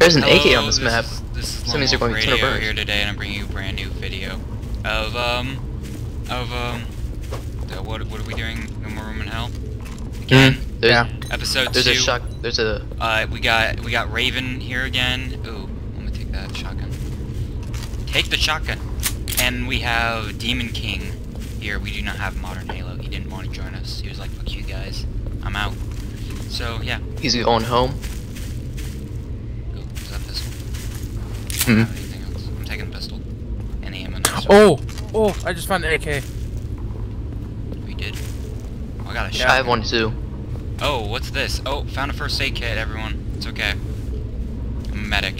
There's an AK Hello, on this map. This is That means they're Lone going Wolf to Radio burn. here today, and I'm bringing you a brand new video of what are we doing? No More Room in Hell. Again, episode 2. There's a shock. There's a. We got Raven here again. Ooh, let me take that shotgun. Take the shotgun. And we have Demon King here. We do not have Modern Halo. He didn't want to join us. He was like, "Fuck you guys, I'm out." So yeah. He's going home. Ooh, is that pistol? I Hmm. don't have anything else. I'm taking pistol. And the ammo. Oh! I just found the AK. We did. Oh, I got a I shot. have one too. Oh, what's this? Oh, found a first aid kit, everyone. It's okay. I'm a medic.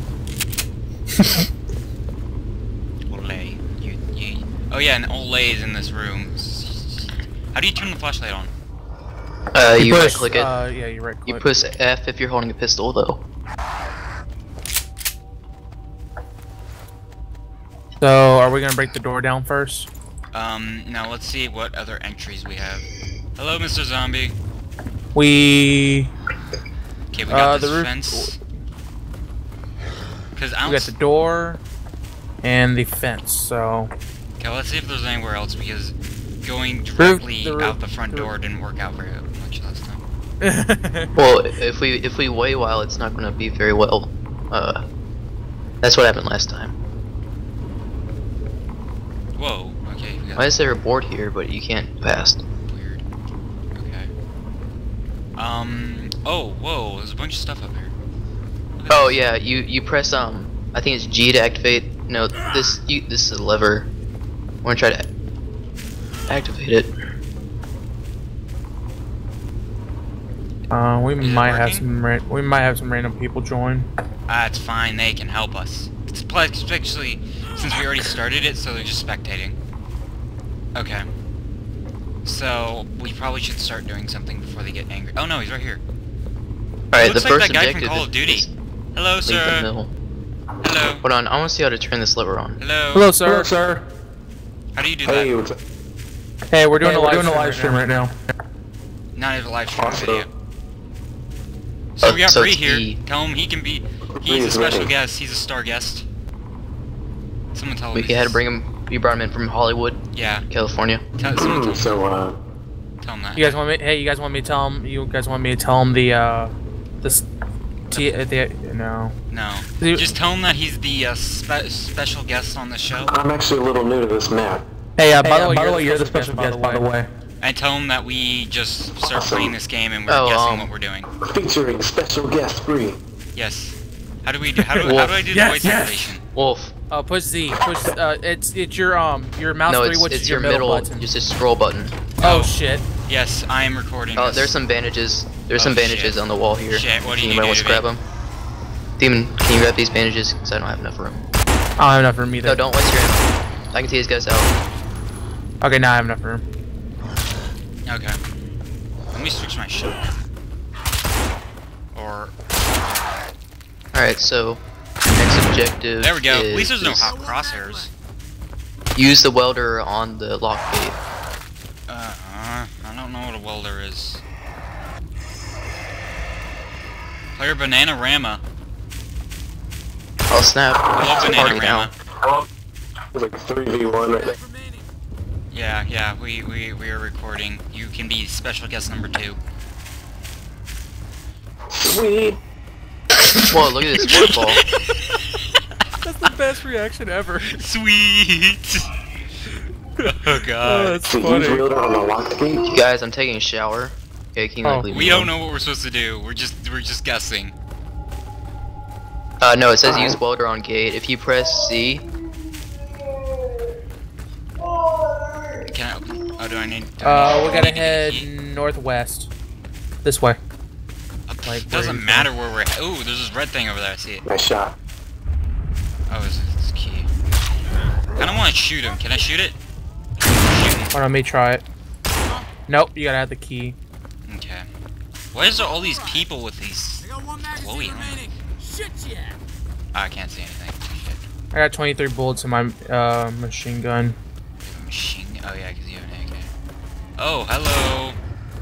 Olay. Oh yeah, and Olay is in this room. How do you turn the flashlight on? You right click it. Yeah, you right click. You push F if you're holding a pistol though. So, are we gonna break the door down first? Now let's see what other entries we have. Hello, Mr. Zombie. We Okay, we got the this roof- fence. Cause I got don't. the door and the fence. So, Okay, let's see if there's anywhere else because going directly out the front door didn't work out very much last time. Well, if we wait a while, it's not gonna be very well. That's what happened last time. Whoa. Okay. We got Why is there a board here, but you can't pass? Weird. Okay. Oh, whoa. There's a bunch of stuff up here. Look at Oh this. yeah, you press I think it's G to activate. No, this is a lever. I want to try to activate it. we Is it might have working? some random people join. It's fine. They can help us. Especially since we already started it, so they're just spectating. Okay. So we probably should start doing something before they get angry. Oh no, he's right here. All right, the Looks like first that guy from objective Call of Duty. is Hello, leave the sir. mill. Hello. Hold on, I want to see how to turn this lever on. Hello. Hello, sir. Hello, sir. How do you do Hey, that? what's up? Hey, we're doing a live stream right now. Not even a live stream Awesome. video. So we got so Bree it's here. E. Tell him he can be. Bree He's a is special ready. guest. He's a star guest. Someone tell him. We had to bring him. We brought him in from Hollywood, Yeah. California. Someone tell him. So, Tell him that. You guys want me? Hey, you guys want me to tell him? You guys want me to tell him no. No. You- Just tell him that he's the special guest on the show. I'm actually a little new to this map. Hey, by By the way, you're the special guest, by the way. And tell him that we just start Awesome. playing this game and we're Oh, guessing what we're doing. Featuring special guest Bree. Yes. How do I do the Yes, voice yes. activation? Wolf. push Z. Push. It's your mouse No, 3, which it's is your middle middle. button. Just a scroll button. Oh shit. Yes, I am recording. Oh, this. there's some bandages. There's Oh, some bandages shit. on the wall here. Shit, what do you Anybody do wants to to grab me? them? Demon, can you grab these bandages? Because I don't have enough room. I don't have enough room either. No, don't waste your ammo. I can see these guys out. Okay, now I have enough room. Okay. Let me switch my shotgun. Or Alright, so next objective. there we go. At is least there's no this. hot crosshairs. Use the welder on the lock gate. I don't know what a welder is. Player Bananarama. Oh snap! I love It's a party now. Bananarama. There's like 3v1 right there. Yeah, we are recording. You can be special guest number 2. Sweet. Whoa! Look at this football. That's the best reaction ever. Sweet. Oh god. that's So use wielder on the locked gate. Guys, I'm taking a shower. Okay, can you like Oh. leave We me don't alone? know what we're supposed to do. We're just guessing. No, it says use welder on gate. If you press C, Can I open? Oh, do I need? We gotta head northwest. This way. like, where Doesn't he's matter where we're. Ooh, there's this red thing over there. I see it. Nice shot. Oh, it's key. I don't want to shoot him. Can I shoot it? Shoot him. Hold on, let me try it. Nope, you gotta have the key. Okay. Why is there all these people with these glowy helmets? Oh, I can't see anything. Shit. I got 23 bullets in my machine gun. Machine. Oh yeah, because you have an AK. Oh, hello.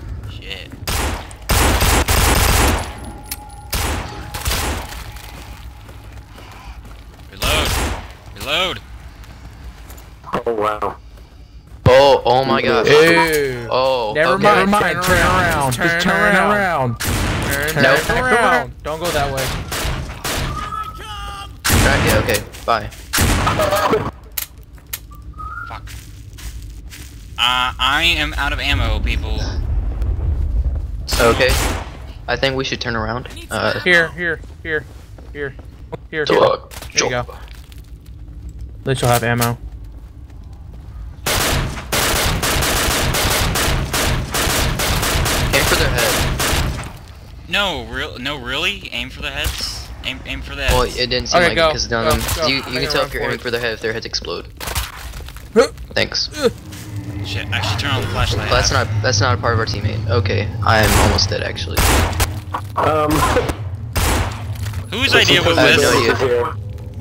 Shit. Reload. Oh wow. Oh my gosh. Ew. Oh. Never okay. mind. Turn around. Just turn around. Turn around. Don't go that way. Right, yeah, okay. Bye. Fuck. I am out of ammo, people. Okay. I think we should turn around. Here. Here you go. At least you'll have ammo. Aim for their head. No, really? Aim for the heads? Aim for the heads. Well, it didn't seem Okay, like go, it because none of them. go. You I can can tell run if you're for aiming it. for their head if their heads explode. Thanks. Shit, I should turn on the flashlight. Well, that's not a part of our teammate. Okay, I am almost dead actually. Whose idea was I have this? no idea. Here.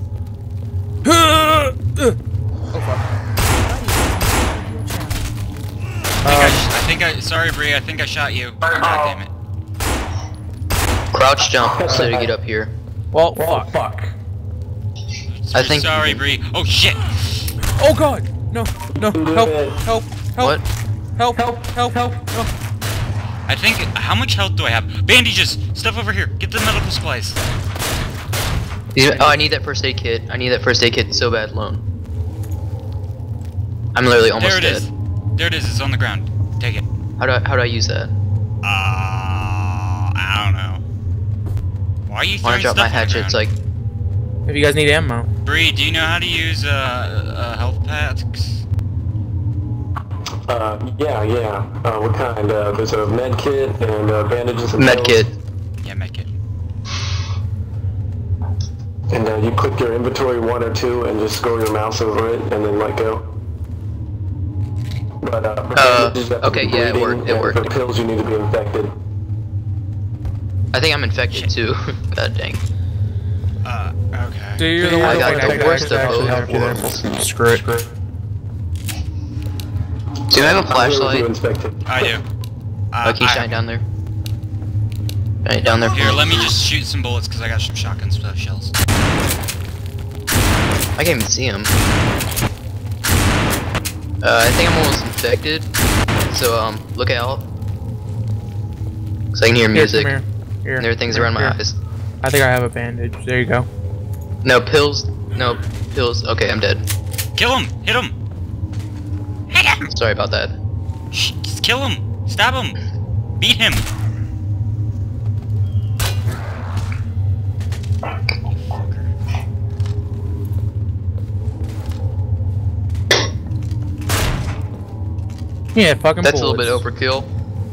Sorry, Bree, I think I shot you. God damn it. Crouch jump so to get up here. Well, fuck. I think. Sorry, Bree. Oh shit! Oh god! No! Help! What? Help! No. I think. How much health do I have? Bandages! Stuff over here! Get the medical supplies! Oh, I need that first aid kit. I need that first aid kit so bad, Lone. I'm literally almost There it dead. is. There it is. It's on the ground. Take it. How do I use that? I don't know. Why are you Wanna throwing drop stuff my hatchet? on It's the like ground? If you guys need ammo. Bree, do you know how to use health packs? Yeah. What kind? There's a med kit and bandages and med pills. kit. Yeah, medkit. And you click your inventory 1 or 2 and just scroll your mouse over it and then let go. But for bandages, you have to okay, be yeah, it bleeding, worked, it and worked. For pills, you need to be infected. I think I'm infected Shit. too. God dang. Okay. So you're the I one got that the worst of actually both help you there. worlds. Screw it. Do you have a I'm flashlight? really infected. I do. Oh, can you shine down there? Shine it down there. Here, let me just shoot some bullets because I got some shotguns without shells. I can't even see him. I think I'm almost infected. So look out. So I can hear music. Here, come here. And there are things around my Here. eyes. I think I have a bandage. There you go. No pills. No pills. Okay, I'm dead. Kill him! Hit him! Hit him! Sorry about that. Shh, just kill him! Stab him! Beat him! Yeah, fucking That's a little bullets. bit overkill.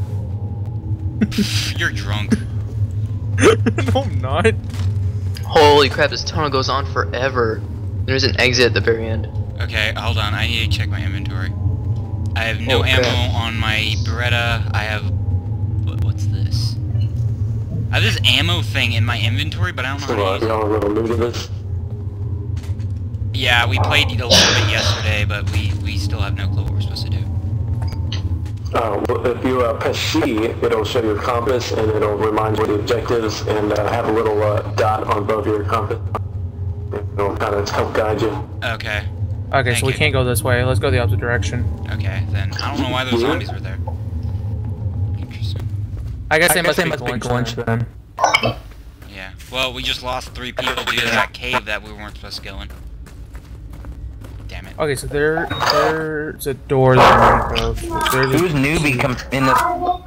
You're drunk. No, I'm not. Holy crap! This tunnel goes on forever. There's an exit at the very end. Okay, hold on. I need to check my inventory. I have no Oh, crap. ammo on my Beretta. I have... What's this? I have this ammo thing in my inventory, but I don't know So how to use it. y'all a little new to this? Yeah, we played a little bit yesterday, but we still have no clue what we're supposed to do. Well, if you press C, it'll show your compass and it'll remind you of the objectives and have a little dot on both your compass. It'll kind of help guide you. Okay. Okay, Thank so we you. can't go this way. Let's go the opposite direction. Okay, then. I don't know why those zombies were there. Interesting. I guess they must be glitched then. Yeah. Well, we just lost 3 people due to that cave that we weren't supposed to go in. Damn it. Okay, so there's a door that we're gonna go. There's Who's newbie come in this?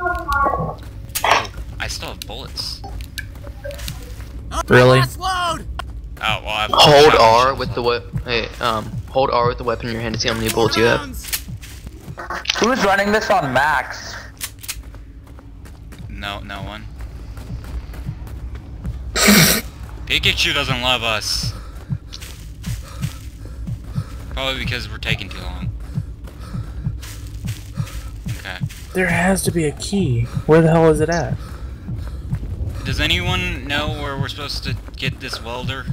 I still have bullets. really? Oh, well, I have Hold shotgun R shells, with though. the hold R with the weapon in your hand to see how many bullets you have. Who's running this on max? No one. Pikachu doesn't love us. Probably because we're taking too long. Okay. There has to be a key. Where the hell is it at? Does anyone know where we're supposed to get this welder?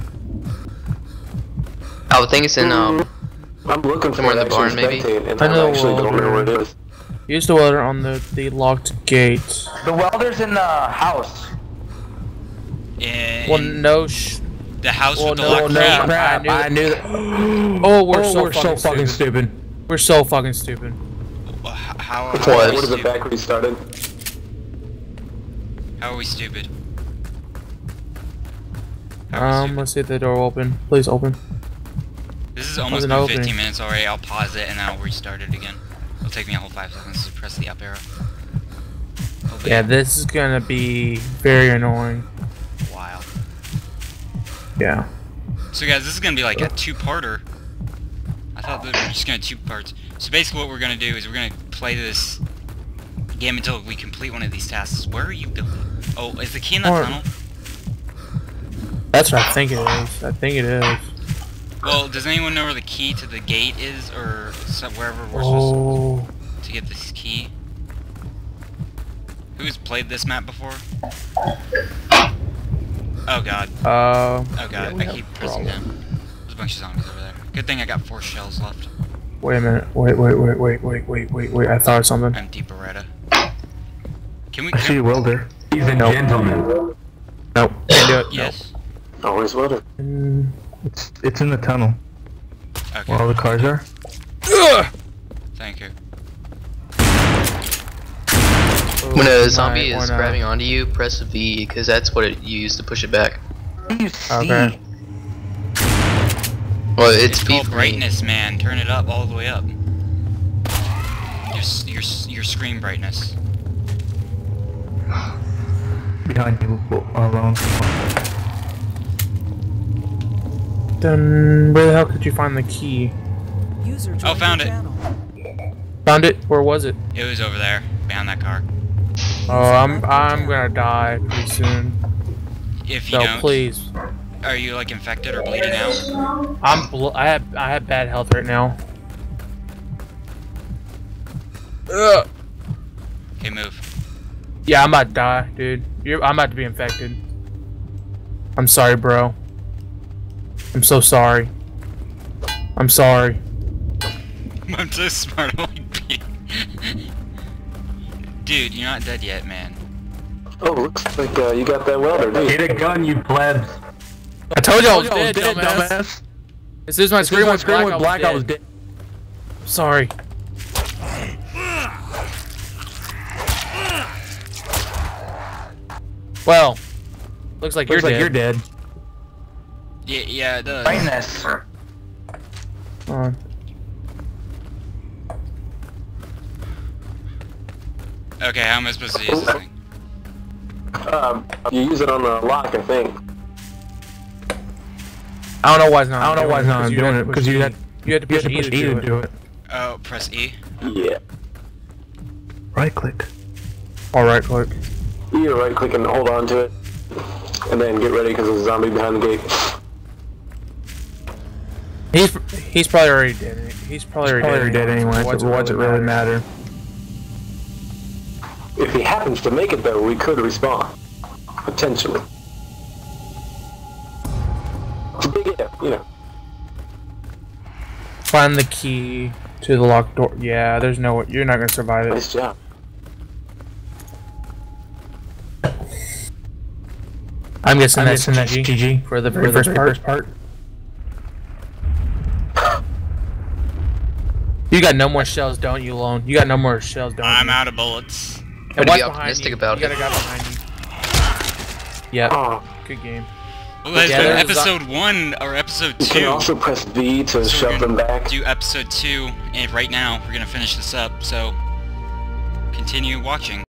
I would think it's in I'm looking for somewhere in it the barn, actually maybe? spectate, and I I know actually don't know where it is. Use the welder on the locked gate. The welder's in the house. In... Well, no, The house Well, with the no, locked no, key. crap. I knew that. Oh, we're so fucking stupid. We're so fucking stupid. How are What we is it stupid? back restarted? How are we stupid? How are we stupid? Let's see if the door open. Please open. This is almost an been opening. 15 minutes already. I'll pause it and then I'll restart it again. It'll take me a whole 5 seconds to press the up arrow. Oh, Yeah, this is gonna be very annoying. Wow. Yeah. So guys, this is gonna be like a two-parter. I thought that we were just gonna 2 parts. So basically what we're gonna do is we're gonna play this game until we complete one of these tasks. Where are you going? Oh, is the key in that Or- tunnel? That's what I think it is. I think it is. Well, does anyone know where the key to the gate is, or wherever we're supposed Oh. to get this key? Who's played this map before? Oh god. Oh God, yeah, I we have keep a pressing problem. down. There's a bunch of zombies over there. Good thing I got 4 shells left. Wait a minute. Wait. I thought of something. Empty Beretta. Can we? I see a welder. He's a gentleman. Nope. Can't do it. Yes. Always wilder. Mm. It's in the tunnel Okay. where all the cars are. Thank you. When a Why- zombie why is not? grabbing onto you, press V, because that's what it you use to push it back. You see. Okay. Well, it's It's V called for me. brightness, man. Turn it up all the way up. Your screen brightness. Behind you, alone. Then where the hell could you find the key? User Oh, found it. channel. Found it? Where was it? It was over there, behind that car. Oh, I'm gonna die pretty soon. If you So don't, please. are you like infected or bleeding out? I have bad health right now. Ugh. Okay, move. Yeah, I'm about to die, dude. I'm about to be infected. I'm sorry, bro. I'm so sorry. I'm sorry. I'm so smart. I'm like beating. Dude, you're not dead yet, man. Oh, looks like you got that welder, dude. Get a gun, you plebs. I told you I was dead, dumbass. As soon as my screen went black, I was dead. Sorry. Well, looks like you're dead. Yeah, it does. Brightness. Uh, Okay, how am I supposed to use this thing? You use it on the lock, I think. I don't know why it's not. I don't know why it's not doing it because you had You had to push E to do it. it. Oh, press E. Yeah. Right click. All right, click. You right click and hold on to it. And then get ready because there's a zombie behind the gate. He's probably already dead. He's probably already dead anyway. So what's it really matter? If he happens to make it though, we could respawn. Potentially. It's a big if, you know. Find the key to the locked door. Yeah, there's no. You're not gonna survive it. Nice job. I'm guessing that's GG. GG for the very first part. You got no more shells, don't you, Lone? You got no more shells, don't you? I'm out of bullets. And Way to be watch behind optimistic you. about You got it. a guy behind you. Yep. Oh, Good game. Well, that's Yeah, been there's a- episode 1 or episode you 2. can also press V to So we're shove them gonna back. do episode 2, and right now we're gonna finish this up. So continue watching.